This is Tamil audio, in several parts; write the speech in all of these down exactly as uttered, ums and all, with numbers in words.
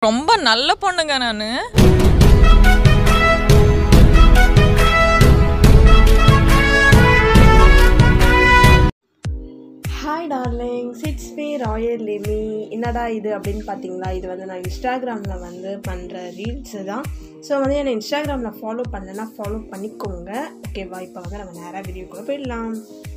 ரொம்ப நல்ல பொண்ணுங்க நானு. Hi darlings, it's me royal Limi. என்னடா இது அப்படின்னு பார்த்தீங்களா, இது வந்து நான் இன்ஸ்டாகிராமில் வந்து பண்ணுற ரீல்ஸு தான். ஸோ வந்து என்னை இன்ஸ்டாகிராமில் ஃபாலோ பண்ணலைன்னா ஃபாலோ பண்ணிக்கோங்க. ஓகேவா, இப்போ வந்து நம்ம நேராக வீடியோக்குள்ளே போயிடலாம்.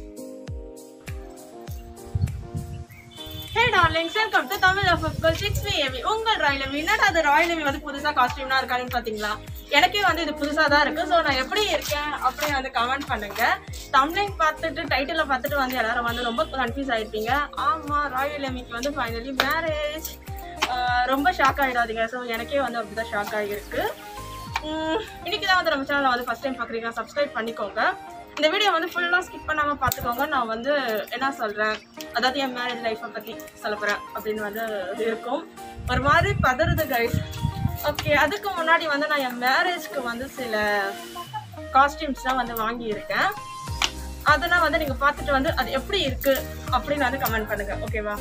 Hey darlings, welcome to Tamil of girls. It's me Amy, உங்கள் ராயல் எமி. என்னடா அது ராயல் எமி வந்து புதுசாக காஸ்டியூம்னா இருக்கான்னு பார்த்தீங்களா? எனக்கே வந்து இது புதுசாக தான் இருக்குது. ஸோ நான் எப்படி இருக்கேன் அப்படின்னு வந்து கமெண்ட் பண்ணுங்க. தம்ப்நெயில் பார்த்துட்டு டைட்டில் பார்த்துட்டு வந்து எல்லாரும் வந்து ரொம்ப கன்ஃபியூஸ் ஆகிருப்பீங்க. ஆமாம், ராயல் எமிக்கு வந்து ஃபைனலி மேரேஜ். ரொம்ப ஷாக் ஆகிடாதீங்க. ஸோ எனக்கே வந்து அப்படி தான் ஷாக் ஆகிருக்கு. இன்றைக்கி தான் வந்து நம்ம சேனலை வந்து ஃபஸ்ட் டைம் பார்க்குறீங்க, சப்ஸ்கிரைப் பண்ணிக்கோங்க. இந்த வீடியோ வந்து ஃபுல்லாக ஸ்கிப் பண்ணாமல் பார்த்துக்கோங்க. நான் வந்து என்ன சொல்கிறேன், அதாவது என் மேரேஜ் லைஃப்பை பற்றி சொல்ல போகிறேன் அப்படின்னு வந்து இருக்கும். ஒரு மாதிரி பதறுது கைஸ். ஓகே, அதுக்கு முன்னாடி வந்து நான் என் மேரேஜ்க்கு வந்து சில காஸ்டியூம்ஸ்லாம் வந்து வாங்கியிருக்கேன். அதெல்லாம் வந்து நீங்கள் பார்த்துட்டு வந்து அது எப்படி இருக்குது அப்படின்னு வந்து கமெண்ட் பண்ணுங்கள். ஓகேவா?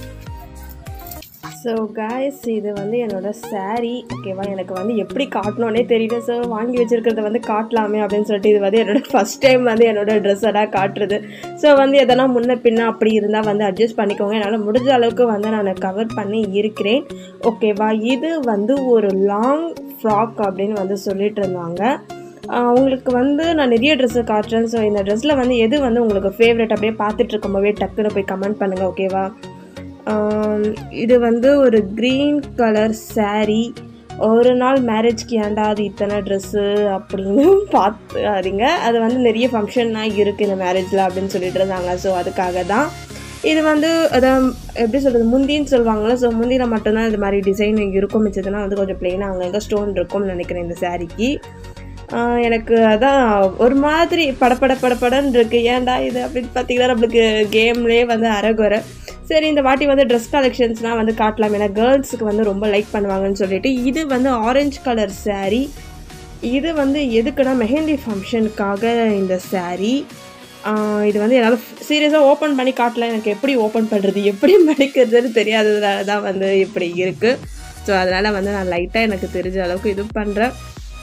ஸோ காய்ஸ், இது வந்து என்னோடய சாரீ. ஓகேவா, எனக்கு வந்து எப்படி காட்டணுன்னே தெரியல. ஸோ வாங்கி வச்சுருக்கிறத வந்து காட்டலாமே அப்படின்னு சொல்லிட்டு இது வந்து என்னோடய ஃபஸ்ட் டைம் வந்து என்னோடய ட்ரெஸ்ஸெல்லாம் காட்டுறது. ஸோ வந்து எதனா முன்ன பின்ன அப்படி இருந்தால் வந்து அட்ஜஸ்ட் பண்ணிக்கோங்க. என்னால் முடிஞ்ச அளவுக்கு வந்து நான் கவர் பண்ணி இருக்கிறேன். ஓகேவா, இது வந்து ஒரு லாங் ஃப்ராக் அப்படின்னு வந்து சொல்லிட்டு இருந்தாங்க. உங்களுக்கு வந்து நான் நிறைய ட்ரெஸ்ஸு காட்டுறேன். ஸோ இந்த ட்ரெஸ்ஸில் வந்து எது வந்து உங்களுக்கு ஃபேவரட் அப்படியே பார்த்துட்டு இருக்கும்போதே டக்குன்னு போய் கமெண்ட் பண்ணுங்கள். ஓகேவா, இது வந்து ஒரு க்ரீன் கலர் சாரீ. ஒரு நாள் மேரேஜ்க்கு ஏன்டா அது இத்தனை ட்ரெஸ்ஸு அப்படின்னு பார்த்துக்காதீங்க. அது வந்து நிறைய ஃபங்க்ஷன்னாக இருக்குது இந்த மேரேஜில் அப்படின்னு சொல்லிட்டு இருந்தாங்க. ஸோ அதுக்காக தான் இது வந்து அதை எப்படி சொல்கிறது, முந்தின்னு சொல்லுவாங்களே. ஸோ முந்தியில் மட்டும்தான் இது மாதிரி டிசைன் இருக்கும். மிச்சதுனா வந்து கொஞ்சம் ப்ளெயினாக அங்கங்கே ஸ்டோன் இருக்கும்னு நினைக்கிறேன் இந்த சாரீக்கு. எனக்கு அதான் ஒரு மாதிரி படப்பட படப்படன்னு இருக்குது. ஏன்டா இது அப்படின்னு பார்த்தீங்கன்னா நம்மளுக்கு கேம்லேயே வந்து அரைகுறை. சரி, இந்த வாட்டி வந்து ட்ரெஸ் கலெக்ஷன்ஸ்லாம் வந்து காட்டலாம், ஏன்னா கேர்ள்ஸுக்கு வந்து ரொம்ப லைக் பண்ணுவாங்கன்னு சொல்லிட்டு. இது வந்து ஆரஞ்சு கலர் சாரீ. இது வந்து எதுக்குன்னா மெஹந்தி ஃபங்க்ஷனுக்காக இந்த சாரீ. இது வந்து என்னால் சீரியஸாக ஓப்பன் பண்ணி காட்டல. எனக்கு எப்படி ஓப்பன் பண்ணுறது, எப்படி மடிக்கிறதுன்னு தெரியாததுனால தான் வந்து இப்படி இருக்குது. ஸோ அதனால் வந்து நான் லைட்டாக எனக்கு தெரிஞ்ச அளவுக்கு இது பண்ணுறேன்.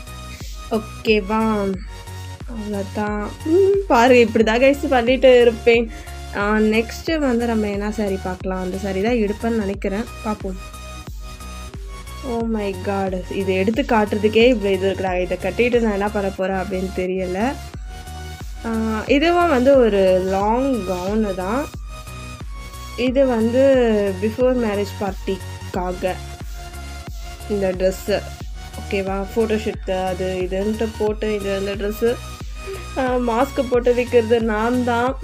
ஓகேவா, அவ்வளோதான். பாருங்கள், இப்படி தான் கைஸ் பண்ணிட்டு இருப்பேன். நெக்ஸ்ட்டு வந்து நம்ம என்ன சாரீ பார்க்கலாம். அந்த சாரீ தான் எடுப்பேன்னு நினைக்கிறேன், பார்ப்போம். ஓ மை காட், இதை எடுத்து காட்டுறதுக்கே இப்படி இது இருக்குடா. இதை கட்டிட்டு நான் என்ன பண்ண போகிறேன் அப்படின்னு தெரியல. இதுவும் வந்து ஒரு லாங் கவுனு தான். இது வந்து பிஃபோர் மேரேஜ் பார்ட்டிக்காக இந்த ட்ரெஸ்ஸு. ஓகேவா, ஃபோட்டோஷூட்டு அது இதுன்ட்டு போட்டு இது அந்த ட்ரெஸ்ஸு மாஸ்க்கு போட்டு வைக்கிறது நான் தான்.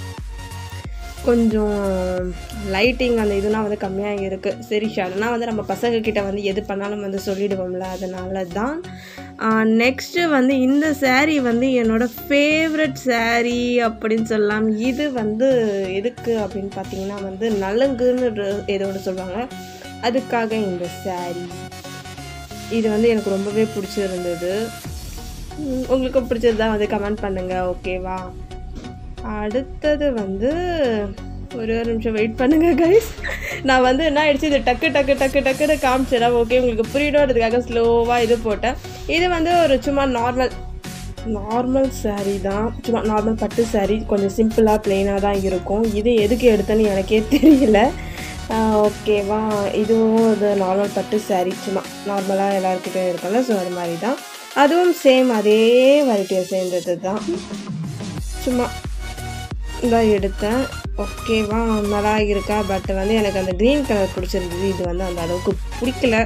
கொஞ்சம் லைட்டிங் அந்த இதுனா வந்து கம்மியாக இருக்குது. சரி, ஷார்ட்னா வந்து நம்ம பசங்கக்கிட்ட வந்து எது பண்ணாலும் வந்து சொல்லிவிடுவோம்ல, அதனால தான். நெக்ஸ்ட்டு வந்து இந்த சாரீ வந்து என்னோடய ஃபேவரட் சாரீ அப்படின்னு சொல்லலாம். இது வந்து எதுக்கு அப்படின்னு பார்த்தீங்கன்னா வந்து நலங்குன்னு ஏதோடு சொல்லுவாங்க, அதுக்காக இந்த சாரீ. இது வந்து எனக்கு ரொம்பவே பிடிச்சிருந்தது. உங்களுக்கு பிடிச்சது தான் வந்து கமெண்ட் பண்ணுங்கள். ஓகேவா, அடுத்தது வந்து ஒரு ஒரு நிமிஷம் வெயிட் பண்ணுங்கள் கைஸ். நான் வந்து என்ன ஆயிடுச்சு, இது டக்கு டக்கு டக்கு டக்குன்னு காமிச்சிடா. ஓகே, உங்களுக்கு புரியணுன்றதுக்காக ஸ்லோவாக இது போட்டேன். இது வந்து ஒரு சும்மா நார்மல் நார்மல் சாரீ தான். சும்மா நார்மல் பட்டு சாரீ, கொஞ்சம் சிம்பிளாக ப்ளெயினாக தான் இருக்கும். இது எதுக்கு எடுத்தேன்னு எனக்கே தெரியல. ஓகேவா, இதுவும் இது நார்மல் பட்டு சாரீ, சும்மா நார்மலாக எல்லாருக்கிட்டையும் இருக்கும்ல. ஸோ அது மாதிரி தான். அதுவும் சேம் அதே வெரைட்டியை சேர்ந்தது தான். சும்மா தான் எடுத்தேன். ஓகேவா, நல்லா இருக்கா. பட் வந்து எனக்கு அந்த க்ரீன் கலர் பிடிச்சிருந்தது. இது வந்து அந்த அளவுக்கு பிடிக்கல.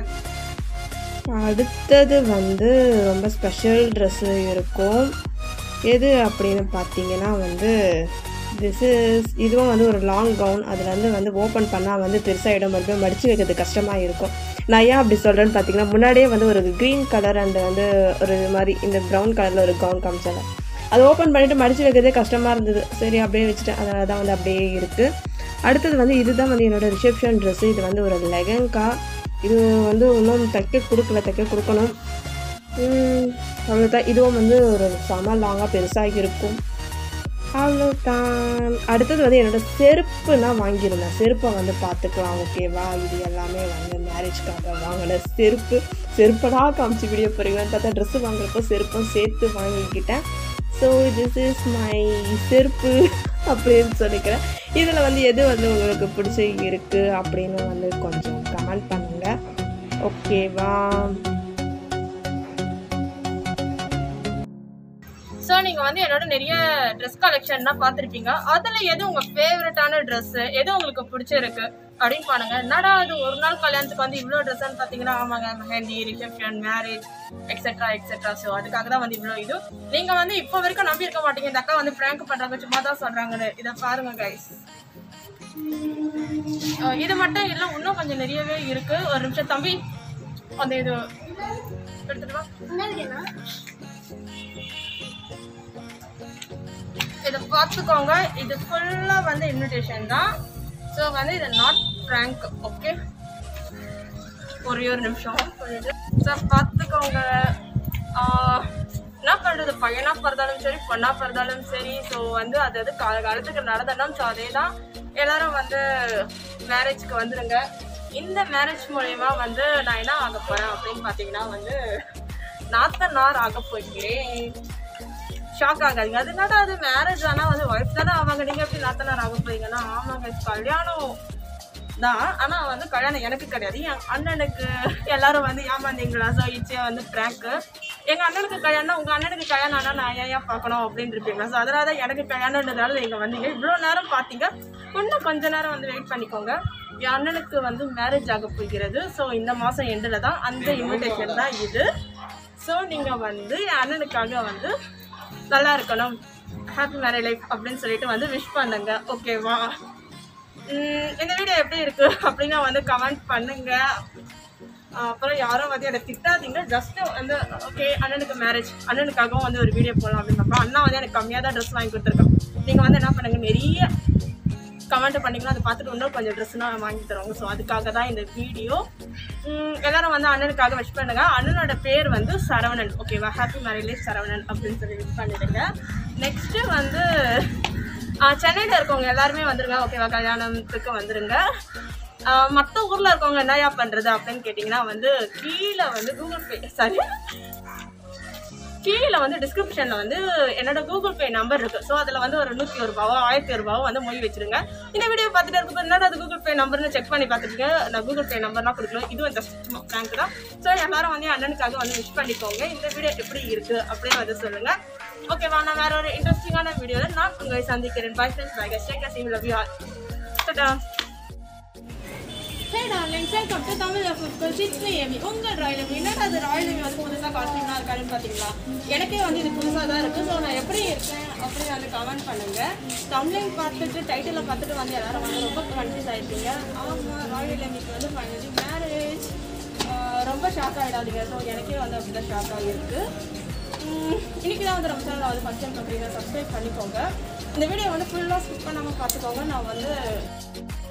அடுத்தது வந்து ரொம்ப ஸ்பெஷல் ட்ரெஸ்ஸு இருக்கும். எது அப்படின்னு பார்த்தீங்கன்னா வந்து திஸ் இஸ் இதுவும் வந்து ஒரு லாங் கவுன். அதில் வந்து வந்து ஓப்பன் பண்ணால் வந்து பெருசாகிடும், மறுபடியும் மடித்து வைக்கிறது கஷ்டமாக இருக்கும். நான் ஏன் அப்படி சொல்கிறேன்னு பார்த்தீங்கன்னா, முன்னாடியே வந்து ஒரு க்ரீன் கலர் அண்ட் வந்து ஒரு மாதிரி இந்த ப்ரௌன் கலரில் ஒரு கவுன் காமிச்சாங்க. அது ஓப்பன் பண்ணிவிட்டு மடித்து வைக்கிறதே கஷ்டமாக இருந்தது. சரி, அப்படியே வச்சுட்டேன். அதனால தான் வந்து அப்படியே இருக்குது. அடுத்தது வந்து இதுதான் வந்து என்னோடய ரிசப்ஷன் ட்ரெஸ்ஸு. இது வந்து ஒரு லெகங்கா. இது வந்து இன்னும் தைக்க கொடுக்கல, தைக்க கொடுக்கணும். அவ்வளோதான். இதுவும் வந்து ஒரு செம லாங்காக பெருசாக இருக்கும். அவ்வளோதான். அடுத்தது வந்து என்னோடய செருப்பு நான் வாங்கியிருந்தேன். செருப்பை வந்து பார்த்துக்கலாம் ஓகேவா. இது எல்லாமே வந்து மேரேஜ்க்காக வாங்கின செருப்பு. செருப்படா காமிச்சு வீடியோ போகிறீங்கன்னு பார்த்தா ட்ரெஸ்ஸு வாங்குறப்போ செருப்பும் சேர்த்து வாங்கிக்கிட்டேன். ஸோ திஸ் இஸ் மை செருப்பு அப்படின்னு சொல்லிக்கிறேன். இதில் வந்து எது வந்து உங்களுக்கு பிடிச்சி இருக்குது அப்படின்னு வந்து கொஞ்சம் கமெண்ட் பண்ணுங்கள் ஓகேவா. ஸோ நீங்கள் வந்து என்னோட நிறைய ட்ரெஸ் கலெக்ஷன்லாம் பார்த்துருப்பீங்க. அதில் எது உங்கள் ஃபேவரட்டான ட்ரெஸ்ஸு, எது உங்களுக்கு பிடிச்சிருக்கு அப்படின்னு பாருங்க. என்னடா அது ஒரு நாள் கல்யாணத்துக்கு வந்து இவ்வளோ ட்ரெஸ்ஸான்னு பார்த்தீங்கன்னா, ஆமாங்க mehndi, reception, marriage etcetera etcetera. So அதுக்காக தான் வந்து இவ்வளோ இது. நீங்கள் வந்து இப்போ வரைக்கும் நம்பி இருக்க மாட்டீங்க, இந்த அக்கா வந்து ப்ராங்க் பண்ணுறாங்க, சும்மா தான் சொல்கிறாங்கன்னு. இதை பாருங்க கைஸ். இது மட்டும் இல்லை, இன்னும் கொஞ்சம் நிறையவே இருக்குது. ஒரு நிமிஷம் தம்பி, அந்த இது எடுத்துட்டு வா. இதை பார்த்துக்கோங்க. இது ஃபுல்லாக வந்து இன்விடேஷன் தான். ஸோ வந்து இது நாட் ப்ராங்க் ஓகே. ஒரே ஒரு நிமிஷம் சொல்லிட்டு சார் பார்த்துக்கோங்க. என்ன பண்ணுறது, பையனாக பிறந்தாலும் சரி பொண்ணாக பிறந்தாலும் சரி. ஸோ வந்து அது அது கால காலத்துக்கு நடந்தணும். ஸோ அதே தான் எல்லாரும் வந்து மேரேஜ்க்கு வந்துடுங்க. இந்த மேரேஜ் மூலயமா வந்து நான் என்ன ஆக போகிறேன் அப்படின்னு பார்த்தீங்கன்னா வந்து நாத்தனார் ஆக போகிறேன். ஷாக் ஆகாதீங்க. அதனால அது மேரேஜ் ஆனால் வந்து ஒய்ஃப் தானே ஆவாங்க. நீங்கள் எப்படி நாத்தனார் ஆக போறீங்கன்னா, ஆமாங்க கல்யாணம் தான். ஆனால் வந்து கல்யாணம் எனக்கு கிடையாது, என் அண்ணனுக்கு. எல்லாரும் வந்து ஏமாந்தீங்களா ஸோ இச்சையாக வந்து ப்ராங்க்கு. எங்கள் அண்ணனுக்கு கல்யாணம், உங்கள் அண்ணனுக்கு கல்யாணம் ஆனால் நான் ஏன் ஏன் பார்க்கணும் அப்படின்னு இருப்பீங்களா. ஸோ அதனால தான் எனக்கு கல்யாணம்ன்றதால நீங்கள் வந்தீங்க. இவ்வளோ நேரம் பார்த்தீங்க, இன்னும் கொஞ்ச நேரம் வந்து வெயிட் பண்ணிக்கோங்க. என் அண்ணனுக்கு வந்து மேரேஜ் ஆக போகிறது. ஸோ இந்த மாதம் எண்டில் தான் அந்த இன்விடேஷன் தான் இது. ஸோ நீங்கள் வந்து என் அண்ணனுக்காக வந்து நல்லா இருக்கணும், ஹாப்பி மேரேஜ் லைஃப் அப்படின்னு சொல்லிட்டு வந்து விஷ் பண்ணுங்க ஓகேவா. இந்த வீடியோ எப்படி இருக்கு அப்படின்னா வந்து கமெண்ட் பண்ணுங்க. அப்புறம் யாரும் வந்து என்னை திட்டாதீங்க. ஜஸ்ட் வந்து ஓகே அண்ணனுக்கு மேரேஜ், அண்ணனுக்காகவும் வந்து ஒரு வீடியோ போடலாம் அப்படின்னு. அண்ணா வந்து எனக்கு கம்மியாக தான் ட்ரெஸ் வாங்கி கொடுத்துருக்கேன். நீங்கள் வந்து என்ன பண்ணுங்க, நிறைய கமெண்ட் பண்ணிங்கன்னா அதை பார்த்துட்டு இன்னும் கொஞ்சம் ட்ரெஸ்னால் வாங்கி தருவாங்க. ஸோ அதுக்காக தான் இந்த வீடியோ. எல்லாரும் வந்து அண்ணனுக்காக விஷ் பண்ணுங்க. அண்ணனோட பேர் வந்து சரவணன் ஓகேவா. ஹாப்பி மேரேஜ் லைஃப் சரவணன் அப்படின்னு சொல்லி விஷ் பண்ணிடுங்க. நெக்ஸ்ட்டு வந்து சென்னையில் இருக்கவங்க எல்லாருமே வந்துருங்க ஓகேவா. கல்யாணத்துக்கு வந்துருங்க. மற்ற ஊரில் இருக்கவங்க என்னையா பண்ணுறது அப்படின்னு கேட்டிங்கன்னா வந்து கீழே வந்து கூகுள் பே சாரி கீழே வந்து டிஸ்கிரிப்ஷனில் வந்து என்னோட கூகுள் பே நம்பர் இருக்குது. ஸோ அதில் வந்து ஒரு நூற்றி ஒரு ரூபாவோ ஆயிரத்தி ஒரு ரூபாவோ வந்து மொழி வச்சுருங்க. இந்த வீடியோ பார்த்துட்டு இருக்கும்போது என்னடா அது கூகுள் பே நம்பர்னு செக் பண்ணி பார்த்துட்டு நான் கூகுள் பே நம்பர்லாம் கொடுக்கல. இதுவும் ஜஸ்ட் சும்மா ப்ராங்க் தான். ஸோ எல்லாரும் வந்து அண்ணனுக்காக வந்து விஷ் பண்ணிக்கோங்க. இந்த வீடியோ எப்படி இருக்குது அப்படின்னு வந்து சொல்லுங்கள் ஓகேவா. நான் வேறு ஒரு இன்ட்ரெஸ்டிங்கான வீடியோவில் நான் உங்களை சந்திக்கிறேன். Bye friends, bye guys, take care, see you, love you all. Ta-da. Hey darlings, welcome to Tamil of Course. It's me, Amy. உங்கள் ராயல் எமி. என்னடா அது ராயல் எமி வந்து புதுசாக காஸ்டியூம்லாம் இருக்காருன்னு பார்த்தீங்களா. எனக்கே வந்து இது புதுசாக தான் இருக்குது. ஸோ நான் எப்படி இருக்கேன் அப்படின்னு வந்து கமெண்ட் பண்ணுங்கள். தமிழையும் பார்த்துட்டு டைட்டிலை பார்த்துட்டு வந்து எல்லாரும் வந்து ரொம்ப கன்ஃபியூஸ் ஆகிருப்பீங்க. ஆமாம், ராயல் எமிக்கு வந்து ஃபைனலி மேரேஜ். ரொம்ப ஷாக் ஆகிடாதீங்க. ஸோ எனக்கே வந்து அப்படி தான் ஷாக் ஆகிருக்கு. இன்றைக்கி தான் வந்து நம்ம சேனல் வந்து ஃபஸ்ட் டைம் அப்படின்னா சப்ஸ்கிரைப் பண்ணிக்கோங்க. இந்த வீடியோ வந்து ஃபுல்லாக ஸ்கிப் பண்ணாமல் பார்த்துக்கோங்க. நான் வந்து